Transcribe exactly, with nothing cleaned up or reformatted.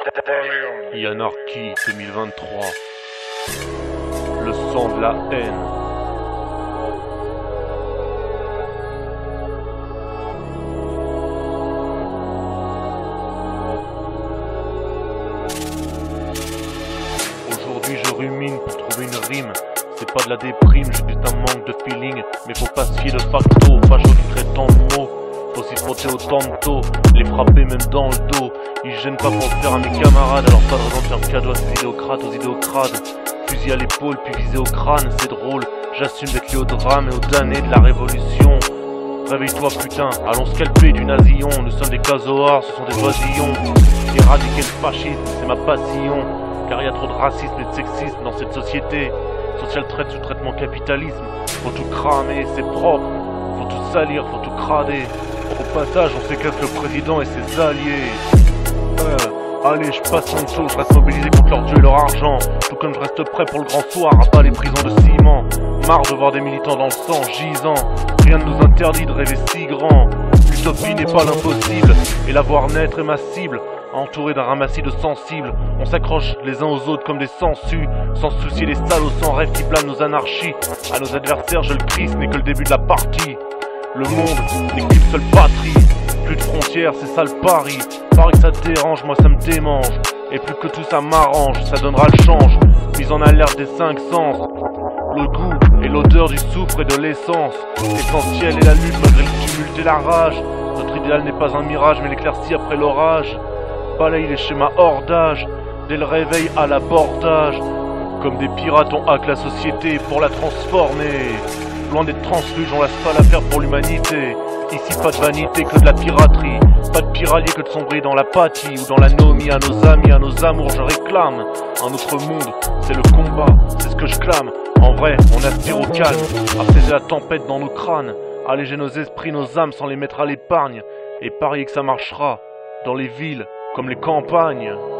Yanarchy deux mille vingt-trois. Le sang de la haine. Aujourd'hui je rumine pour trouver une rime. C'est pas de la déprime, j'ai juste un manque de feeling. Mais faut pas se fier de facto, facho qui traite tant de mots. Faut s'y frotter autant de taux, les frapper même dans le dos. Ils se gênent pas pour le faire à mes camarades, alors pas de raison de faire cadeau à ces idéocrates, aux idéocrades. Fusil à l'épaule puis visé au crâne, c'est drôle. J'assume d'être lié au drame et aux damnés de la révolution. Réveille-toi putain, allons scalper du nasillon. Nous sommes des casoars, ce sont des oisillons. Éradiquer le fascisme, c'est ma passion. Car y a trop de racisme et de sexisme dans cette société. Social traite sous traitement capitalisme. Faut tout cramer, c'est propre. Faut tout salir, faut tout crader. Au passage, on séquestre le président et ses alliés. Euh, allez, je passe mon tour, je reste mobilisé contre leur dieu et leur argent. Tout comme je reste prêt pour le grand soir, à pas les prisons de ciment. Marre de voir des militants dans le sang gisant. Rien ne nous interdit de rêver si grand. L'utopie n'est pas l'impossible, et la voir naître est ma cible. Entouré d'un ramassis de sensibles, on s'accroche les uns aux autres comme des sangsues, sans se soucier des salauds sans rêve qui blâment nos anarchies. À nos adversaires, je le crie, ce n'est que le début de la partie. Le monde n'est qu'une seule patrie. Plus de frontières, c'est ça le pari. Pareil que ça te dérange, moi ça me démange. Et plus que tout ça m'arrange, ça donnera le change. Mise en alerte des cinq sens. Le goût et l'odeur du soufre et de l'essence. Essentiel est la lutte malgré le tumulte et la rage. Notre idéal n'est pas un mirage mais l'éclaircie après l'orage. Balaye les schémas hors d'âge, dès le réveil à l'abordage. Comme des pirates on hack la société pour la transformer. Loin d'être transfuge, on laisse pas l'affaire pour l'humanité. Ici pas de vanité que de la piraterie. Pas de piralier que de sombrer dans l'apathie ou dans l'anomie. À nos amis, à nos amours je réclame un autre monde, c'est le combat, c'est ce que je clame. En vrai, on aspire au calme, apaiser la tempête dans nos crânes. Alléger nos esprits, nos âmes sans les mettre à l'épargne. Et parier que ça marchera, dans les villes comme les campagnes.